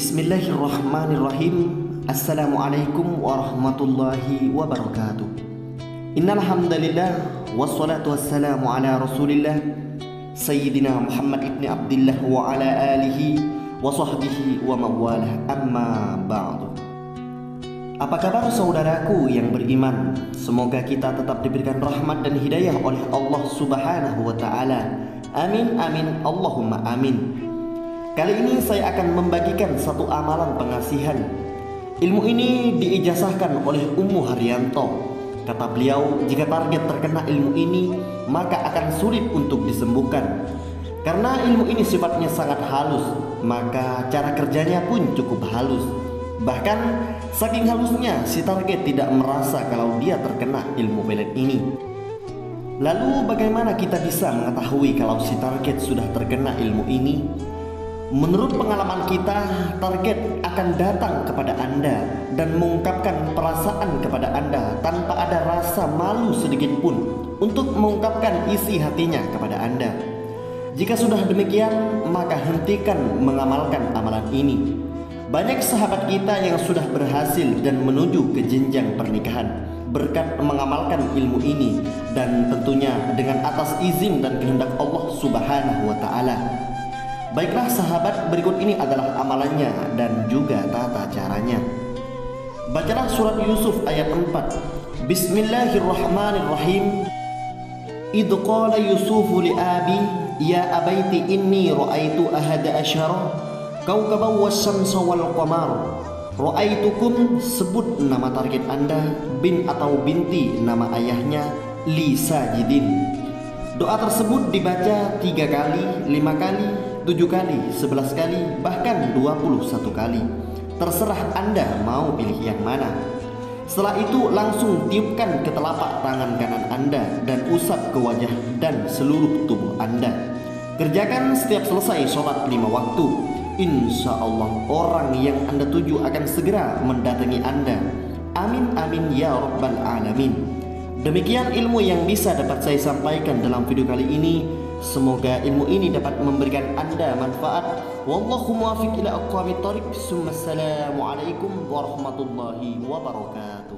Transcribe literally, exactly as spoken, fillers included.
Bismillahirrahmanirrahim. Assalamualaikum warahmatullahi wabarakatuh. Innal hamdalillah wassalatu wassalamu ala Rasulillah Sayyidina Muhammad ibn Abdullah wa ala alihi wa sahbihi wa mawalah. Amma ba'du. Apa kabar saudaraku yang beriman? Semoga kita tetap diberikan rahmat dan hidayah oleh Allah Subhanahu wa taala. Amin amin Allahumma amin. Kali ini saya akan membagikan satu amalan pengasihan. Ilmu ini diijazahkan oleh Ummu Haryanto. Kata beliau, jika target terkena ilmu ini, maka akan sulit untuk disembuhkan. Karena ilmu ini sifatnya sangat halus, maka cara kerjanya pun cukup halus. Bahkan saking halusnya, si target tidak merasa kalau dia terkena ilmu pelet ini. Lalu bagaimana kita bisa mengetahui kalau si target sudah terkena ilmu ini? Menurut pengalaman kita, target akan datang kepada Anda dan mengungkapkan perasaan kepada Anda tanpa ada rasa malu sedikit pun untuk mengungkapkan isi hatinya kepada Anda. Jika sudah demikian, maka hentikan mengamalkan amalan ini. Banyak sahabat kita yang sudah berhasil dan menuju ke jenjang pernikahan berkat mengamalkan ilmu ini, dan tentunya dengan atas izin dan kehendak Allah Subhanahu wa taala. Baiklah sahabat, berikut ini adalah amalannya dan juga tata caranya. Bacalah surat Yusuf ayat empat. Bismillahirrahmanirrahim. Idh qala Yusufu li abi ya abaiti inni ra'aitu ahada asyara kawkaban wasyamsa wal qamar. Ra'aitukum, sebut nama target Anda, bin atau binti nama ayahnya, li sajidin. Doa tersebut dibaca tiga kali, lima kali, tujuh kali, sebelas kali, bahkan dua puluh satu kali. Terserah Anda mau pilih yang mana. Setelah itu langsung tiupkan ke telapak tangan kanan Anda dan usap ke wajah dan seluruh tubuh Anda. Kerjakan setiap selesai sholat lima waktu. Insya Allah orang yang Anda tuju akan segera mendatangi Anda. Amin amin ya rabbal alamin. Demikian ilmu yang bisa dapat saya sampaikan dalam video kali ini. Semoga ilmu ini dapat memberikan Anda manfaat. Wallahu muwaffiq ila aqwamit thoriq. Assalamualaikum warahmatullahi wabarakatuh.